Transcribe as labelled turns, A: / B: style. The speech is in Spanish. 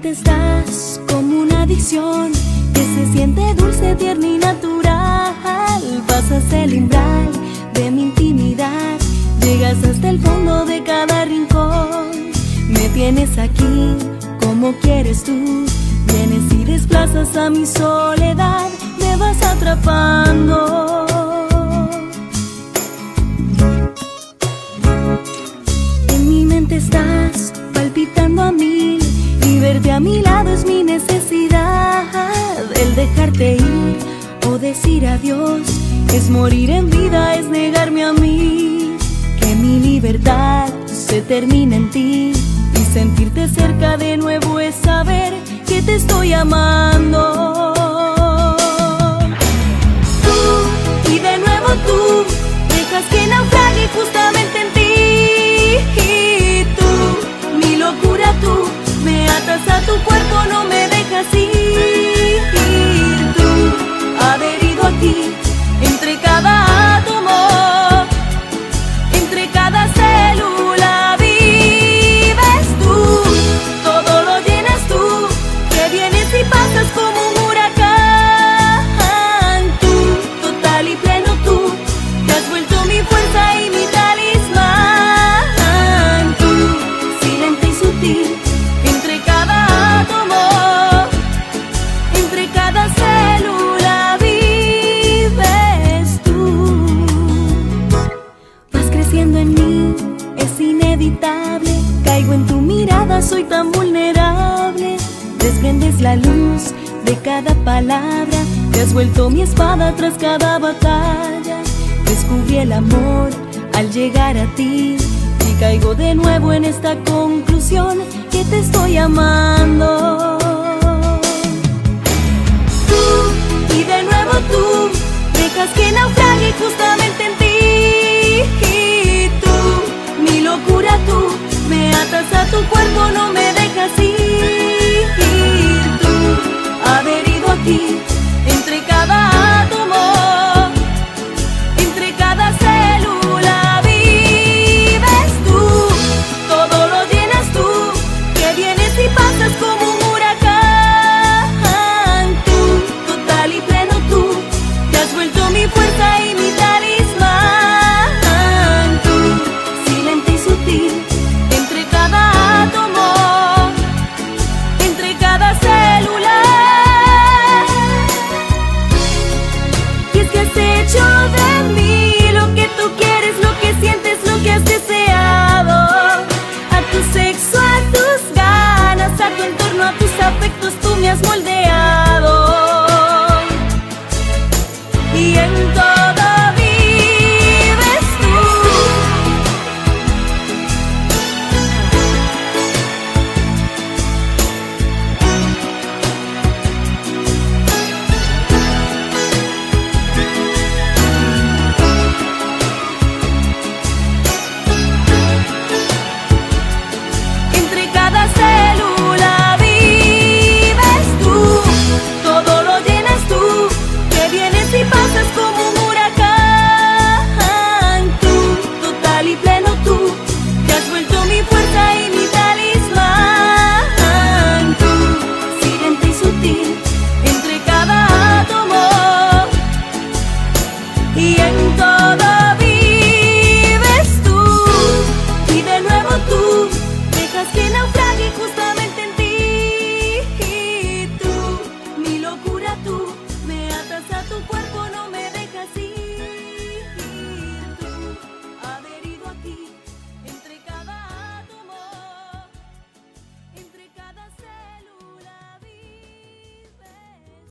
A: mente estás como una adicción que se siente dulce, tierna y natural. Pasas el umbral de mi intimidad, llegas hasta el fondo de cada rincón. Me tienes aquí como quieres tú, vienes y desplazas a mi soledad, me vas atrapando. En mi mente estás palpitando a mil y verte a mi lado es mi necesidad. El dejarte ir o decir adiós es morir en vida, es negarme a mí. Que mi libertad se termina en ti y sentirte cerca de nuevo es saber que te estoy amando. Tú y de nuevo tú dejas que naufrague justamente en ti. Y tú, mi locura tú, me atas a tu cuerpo, no me dejas ir. Tú, adherido aquí, entre cada átomo, entre cada célula vives tú, todo lo llenas tú, que vienes y pasas como un huracán. Tú, total y pleno tú, te has vuelto mi fuerza y mi talismán. Tú, silente y sutil, entre cada átomo, entre cada célula vives tú. Vas creciendo en mí, es inevitable, caigo en tu mirada, soy tan vulnerable. Desprendes la luz de cada palabra, te has vuelto mi espada tras cada batalla. Descubrí el amor al llegar a ti y caigo de nuevo en esta conclusión que te estoy amando. Tú y de nuevo tú dejas que naufrague justamente en ti. Y tú, mi locura tú, me atas a tu cuerpo, no me dejas ir. Tú, adherido aquí, entre cada átomo, entre cada célula vives tú, todo lo llenas tú, que vienes y pasas como un huracán. Tú, total y pleno tú, te has vuelto mi fuerza y mi talismán. Tú, silente y sutil, entre cada átomo, entre cada célula. Y es que has hecho de mí lo que tú quieres, lo que sientes, lo que has deseado. A tu sexo, a tus ganas, a tu entorno, a tus afectos, tú me has moldeado. Y en todo vives tú. Entre cada célula vives tú, todo lo llenas tú, que vienes y pasas como un huracán. Tú, total y pleno tú, te has vuelto mi fuerza y mi talismán. Tú, silente y sutil, entre cada átomo, y en todo vives tú. Y de nuevo tú dejas que naufrague